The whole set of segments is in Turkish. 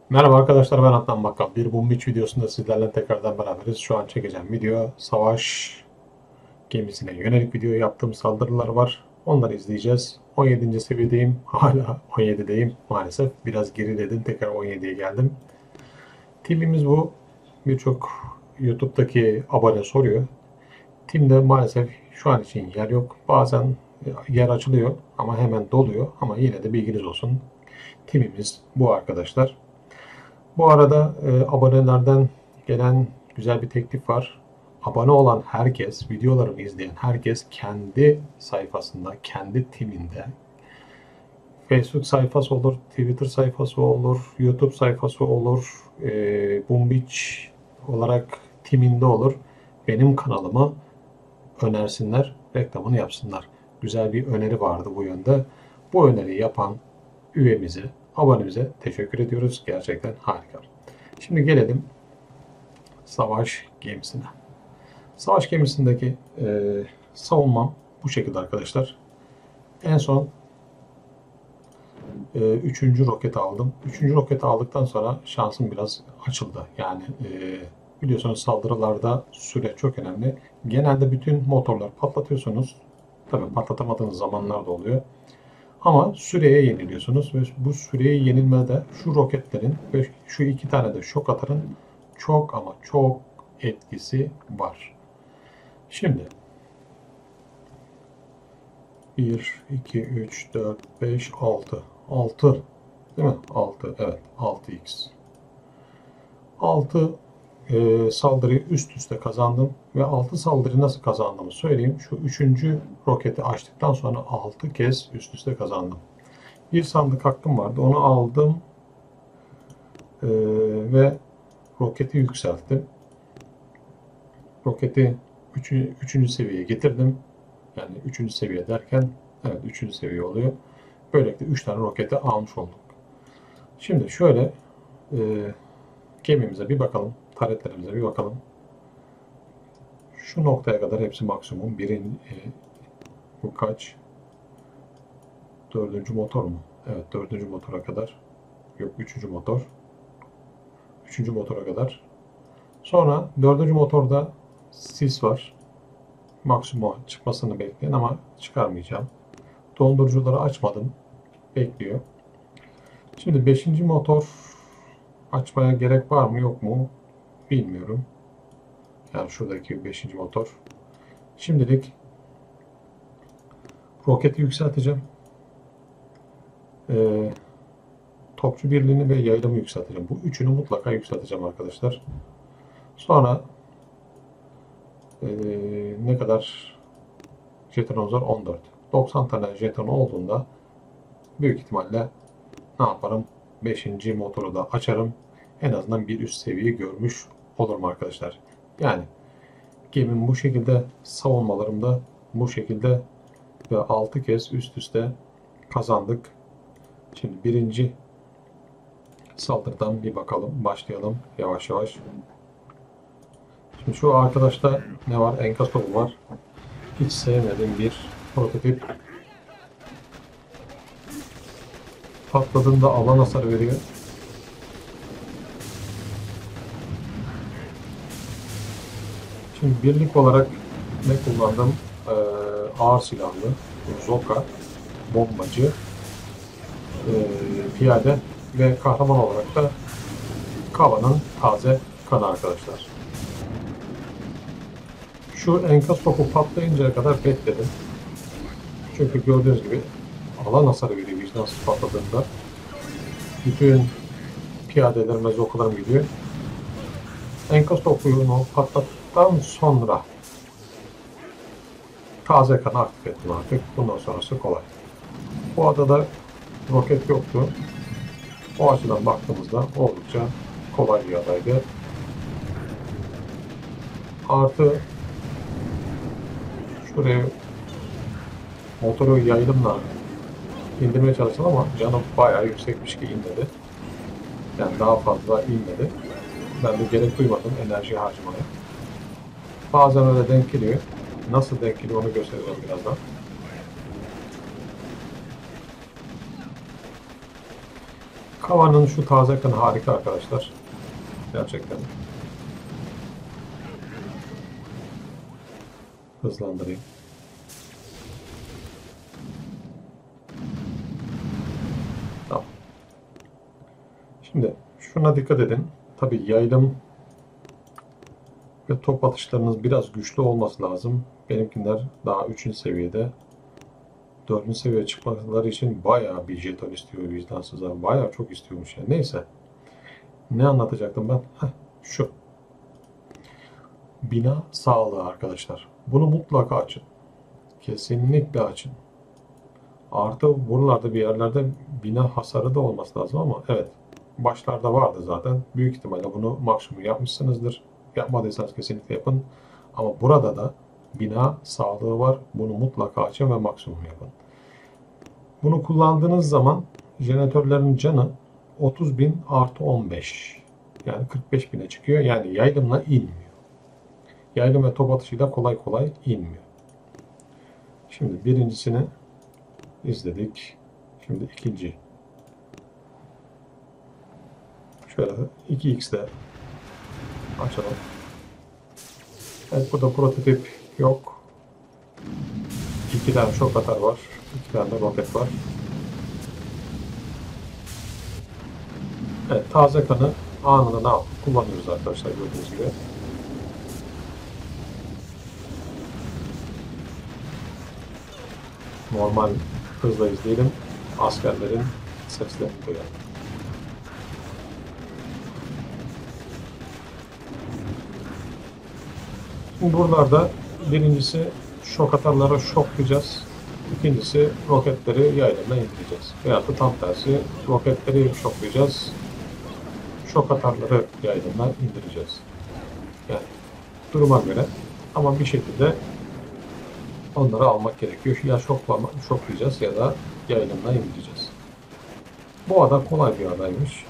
Merhaba arkadaşlar, ben Adnan Bakkal. Bir Boom videosunda sizlerle tekrardan beraberiz. Şu an çekeceğim video savaş gemisine yönelik video yaptığım saldırılar var. Onları izleyeceğiz. 17. seviyedeyim. Hala 17'deyim maalesef. Biraz geriledim. Tekrar 17'ye geldim. Timimiz bu. Birçok YouTube'daki abone soruyor. Timde maalesef şu an için yer yok. Bazen yer açılıyor ama hemen doluyor. Ama yine de bilginiz olsun. Timimiz bu arkadaşlar. Bu arada abonelerden gelen güzel bir teklif var. Abone olan herkes, videolarımı izleyen herkes kendi sayfasında, kendi timinde, Facebook sayfası olur, Twitter sayfası olur, YouTube sayfası olur, Boom Beach olarak timinde olur. Benim kanalımı önersinler, reklamını yapsınlar. Güzel bir öneri vardı bu yönde. Bu öneriyi yapan üyemize, abonemize teşekkür ediyoruz. Gerçekten harika. Şimdi gelelim savaş gemisine. Savaş gemisindeki savunmam bu şekilde arkadaşlar. En son 3. roketi aldım. 3. roketi aldıktan sonra şansım biraz açıldı. Yani biliyorsunuz saldırılarda süre çok önemli. Genelde bütün motorlar patlatıyorsunuz. Tabii patlatamadığınız zamanlar da oluyor. Ama süreye yeniliyorsunuz ve bu süreye yenilmede şu roketlerin ve şu iki tane de şok atarın çok ama çok etkisi var. Şimdi 1, 2, 3, 4, 5, 6. 6 değil mi? 6 evet 6x. 6 saldırıyı üst üste kazandım ve 6 saldırıyı nasıl kazandığımı söyleyeyim. Şu 3. roketi açtıktan sonra 6 kez üst üste kazandım. Bir sandık hakkım vardı. Onu aldım ve roketi yükselttim. Roketi 3. seviyeye getirdim. Yani 3. seviye derken evet 3. seviye oluyor. Böylelikle 3 tane roketi almış olduk. Şimdi şöyle e, gemimize bir bakalım. Taretlerimize bir bakalım. Şu noktaya kadar hepsi maksimum. Bu kaç? 4. motor mu? Evet 4. motora kadar. Yok 3. motor. 3. motora kadar. Sonra 4. motorda sis var. Maksimuma çıkmasını bekleyin ama çıkarmayacağım. Dondurucuları açmadım. Bekliyor. Şimdi 5. motor açmaya gerek var mı yok mu bilmiyorum. Yani şuradaki 5. motor. Şimdilik roketi yükselteceğim. Ee, Topçu birliğini ve yaylımı yükselteceğim. Bu üçünü mutlaka yükselteceğim arkadaşlar. Sonra ne kadar jetonumuz var? 14. 90 tane jeton olduğunda büyük ihtimalle ne yaparım? 5. motoru da açarım. En azından bir üst seviyeyi görmüş olurum arkadaşlar. Yani gemim bu şekilde, savunmalarımda bu şekilde ve 6 kez üst üste kazandık. Şimdi birinci saldırıdan bir bakalım, başlayalım yavaş yavaş. Şimdi şu arkadaşta ne var? Enkaz topu var. Hiç sevmediğim bir prototip. Patladığında alan hasar veriyor. Şimdi birlik olarak ne kullandım? Ağır silahlı, Zoka, bombacı, piyade ve kahraman olarak da Kava'nın taze kanı arkadaşlar. Şu enkaz topu patlayıncaya kadar bekledim. Çünkü gördüğünüz gibi alan hasarı veriyor vicdansız patladığında. Bütün piyadelerime zokalarım gidiyor. Enkaz topunu patlattıktan sonra taze kanı aktif ettim artık. Bundan sonrası kolay. Bu adada roket yoktu. O açıdan baktığımızda oldukça kolay bir adaydı. Artı şuraya motoru yaylımla indirmeye çalıştım ama canım bayağı yüksekmiş ki inmedi. Yani daha fazla inmedi. Ben de gerek duymadım enerji harcamaya. Bazen öyle denk geliyor. Nasıl denk geliyor onu göstereceğim birazdan. Kavanın şu taze kanı harika arkadaşlar. Gerçekten. Hızlandırayım. Tamam. Şimdi şuna dikkat edin. Tabii yaylım ve top atışlarınız biraz güçlü olması lazım. Benimkiler daha 3. seviyede. 4. seviyeye çıkmaları için bayağı bir jeton istiyor vicdansızlar. Bayağı çok istiyormuş yani. Neyse. Ne anlatacaktım ben? Şu. Bina sağlığı arkadaşlar. Bunu mutlaka açın. Kesinlikle açın. Artı buralarda bir yerlerde bina hasarı da olması lazım ama evet. Başlarda vardı zaten. Büyük ihtimalle bunu maksimum yapmışsınızdır. Yapmadıysanız kesinlikle yapın. Ama burada da bina sağlığı var. Bunu mutlaka açın ve maksimum yapın. Bunu kullandığınız zaman jeneratörlerin canı 30.000 artı 15. Yani 45.000'e çıkıyor. Yani yaylımla inmiyor. Yaylım ve top atışıyla kolay kolay inmiyor. Şimdi birincisini izledik. Şimdi ikinci. Şöyle 2x'de açalım. Evet, burada prototip yok. 2 tane şok atar var. 2 tane de roket var. Evet, taze kanı anında ne yapıp kullanıyoruz arkadaşlar gördüğünüz gibi. Normal hızla izleyelim. Askerlerin seslerini duyalım. Şimdi buralarda birincisi şok atarlara şoklayacağız. İkincisi roketleri yaylımla indireceğiz. Veyahut da tam tersi roketleri şoklayacağız. Şok atarları yaylımla indireceğiz. Yani duruma göre ama bir şekilde onları almak gerekiyor. Ya şoklayacağız ya da yaylımla indireceğiz. Bu ada kolay bir adaymış.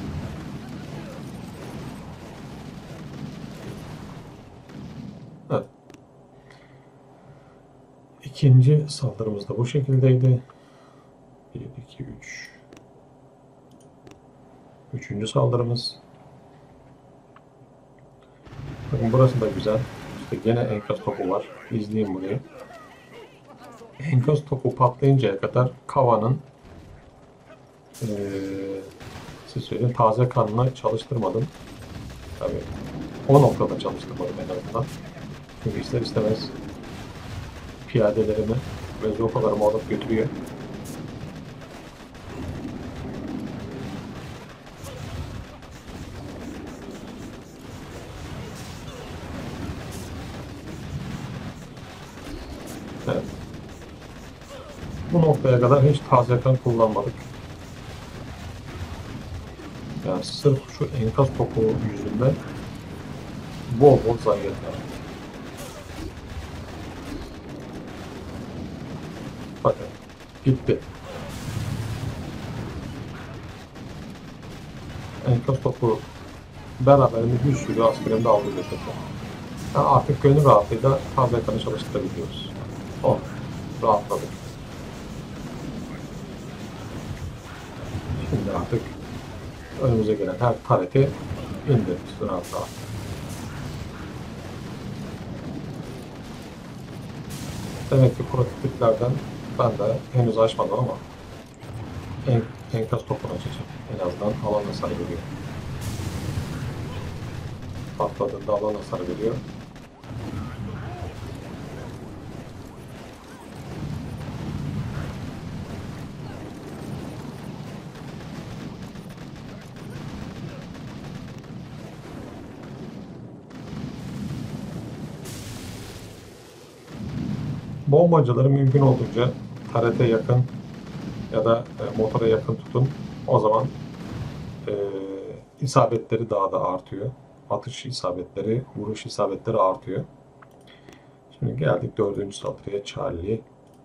Evet. İkinci saldırımız da bu şekildeydi. 1, 2, 3. Üçüncü saldırımız. Bakın burası da güzel. İşte gene enkaz topu var. İzleyin burayı. Enkaz topu patlayıncaya kadar kavanın siz söyleyin taze kanını çalıştırmadım. Tabii o noktada çalıştırmadım en azından. Çünkü ister istemez piyadelerimi ve zopalarımı alıp götürüyor. Evet. Bu noktaya kadar hiç taze kan kullanmadık. Yani sırf şu enkaz topu yüzünden bol bol zayiat var. Bakın gitti. Enkaz topu beraberinde bir sürü askerim de aldı götürdü. Yani artık gönül rahatlığıyla taze kanı çalıştırabiliyoruz. Oh, rahatladık. Şimdi artık önümüze gelen her tareti indiririz rahat rahat. Demek ki prototiplerden ben de henüz açmadım ama enkaz topunu açacağım. En azından alan hasarı veriyor. Patladığında alan hasarı veriyor. Bombacıları mümkün olduğunca tarete yakın ya da motora yakın tutun. O zaman isabetleri daha da artıyor. Atış isabetleri, vuruş isabetleri artıyor. Şimdi geldik 4. saldırıya Charlie.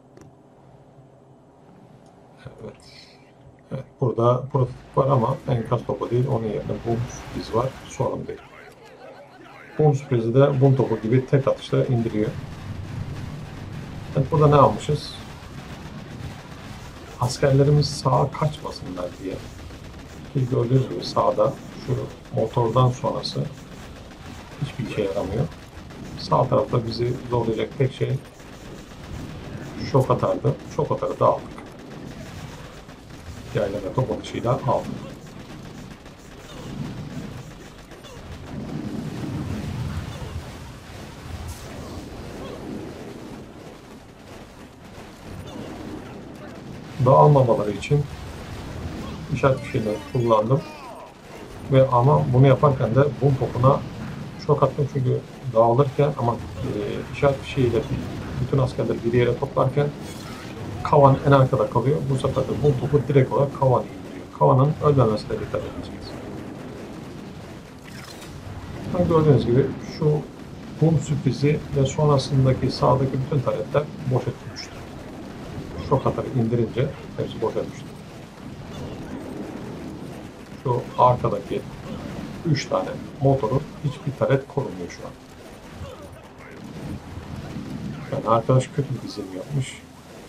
Evet. Evet. Burada prototip var ama enkaz topu değil. Onun yerine bum sürpriz var. Sorun değil. Bum sürprizi de bum topu gibi tek atışla indiriyor. Evet, burada ne almışız? Askerlerimiz sağa kaçmasınlar diye Ki gördüğünüz gibi sağda şu motordan sonrası hiçbir işe yaramıyor. Sağ tarafta bizi zorlayacak tek şey şok atardı. Şok atarı da aldık. Yayla ve top atışıyla aldık. Dağılmamaları için işaret fişeğini kullandım. Ve ama bunu yaparken de bum topuna şok attım çünkü dağılırken ama işaret fişeğiyle bütün askerleri bir yere toplarken kavan en arkada kalıyor. Bu sefer de bum topu direkt olarak kavanı indiriyor. Kavanın ölmemesine dikkat edeceğiz. Gördüğünüz gibi şu bum sürprizi ve sonrasındaki sağdaki bütün taretler boşa düşmüştü. Şok atarı indirince hepsi boşa düştü. Şu arkadaki 3 tane motorun hiçbir taret korunmuyor şu an. Yani arkadaş kötü bir dizim yapmış.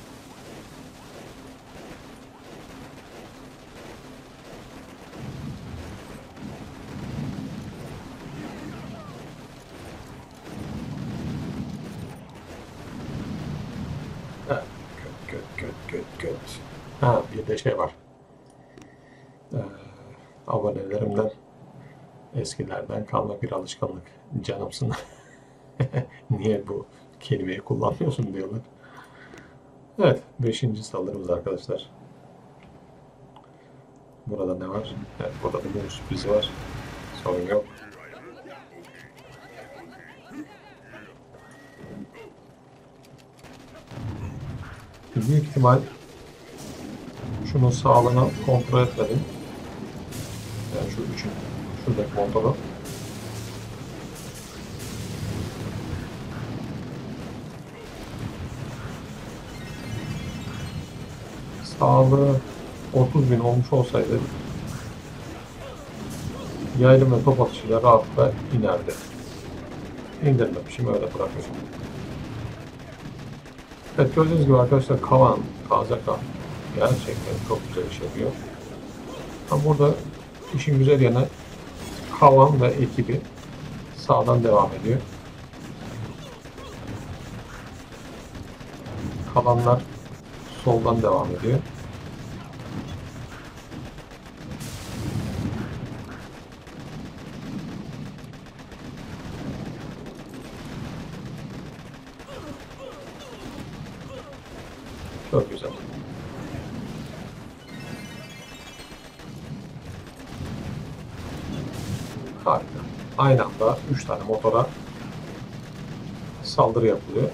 Evet, köt. Ha, bir de şey var. Ee, Abonelerimden eskilerden kalma bir alışkanlık. Canımsın. Niye bu kelimeyi kullanmıyorsun diyorlar. Evet, 5. saldırımız arkadaşlar. Burada ne var? Evet, burada da bir sürprizi var. Sorun yok. Büyük ihtimal şunun sağlığını kontrol etmedim. Yani şu üçün, şuradaki motoru. Sağlığı 30.000 olmuş olsaydı yaylım ve top atışıyla rahatlıkla inerdi. İndirmemişim, öyle bırakmışım. Evet, gördüğünüz gibi arkadaşlar kavan, taze kan gerçekten çok güzel iş yapıyor. Ama burada işin güzel yanı kavan ve ekibi sağdan devam ediyor. Kalanlar soldan devam ediyor. Çok güzel. Harika. Aynı anda 3 tane motora saldırı yapılıyor.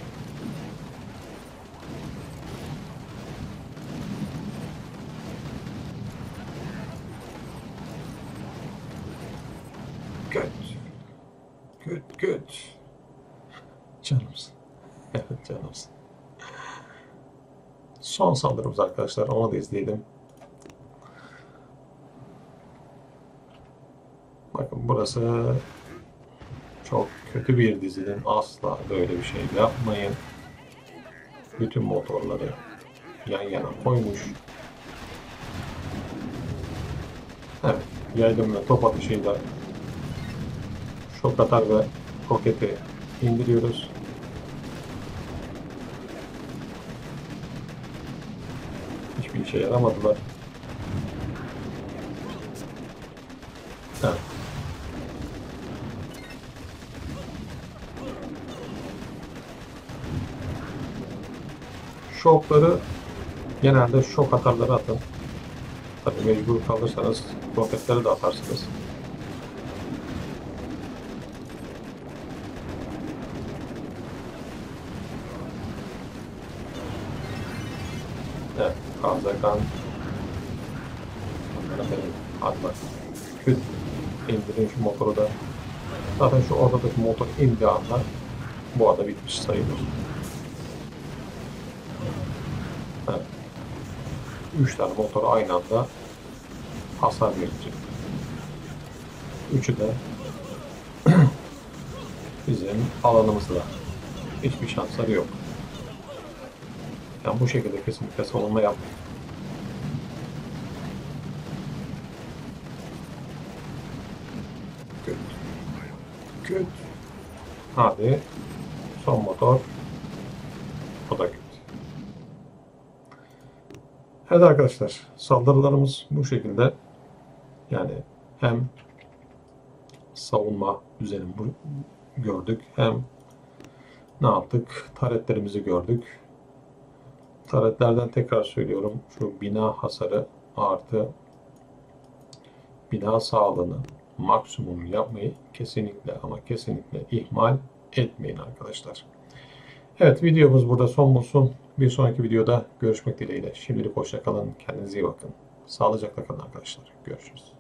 Göt. Canımsın. Evet, canımsın. Son saldırımız arkadaşlar. Onu da izleyelim. Bakın burası çok kötü bir dizinin. Asla böyle bir şey yapmayın. Bütün motorları yan yana koymuş. Evet. Yaylım ve top atışıyla şok atar ve roketi indiriyoruz. Hiçbir işe yaramadılar. Evet. Şokları genelde şok atarları atın. Tabii mecbur kalırsanız roketleri de atarsınız. Evet, Kazakhan. Hadi bak. Küt indirin şu motoru da. Zaten şu ortadaki motor indiği anda bu arada bitmiş sayılır. Evet. 3 tane motoru aynı anda hasar verecek. Üçü de bizim alanımızda. Hiçbir şansları yok. Yani bu şekilde kesinlikle savunma yapmayın. Kötü. Kötü. Hadi. Son motor. O da kötü. Evet arkadaşlar. Saldırılarımız bu şekilde. Yani hem savunma düzeni gördük. Hem ne yaptık? Taretlerimizi gördük. Taretlerden tekrar söylüyorum. Şu bina hasarı artı bina sağlığını maksimum yapmayı kesinlikle ama kesinlikle ihmal etmeyin arkadaşlar. Evet, videomuz burada son bulsun. Bir sonraki videoda görüşmek dileğiyle. Şimdilik hoşça kalın. Kendinize iyi bakın. Sağlıcakla kalın arkadaşlar. Görüşürüz.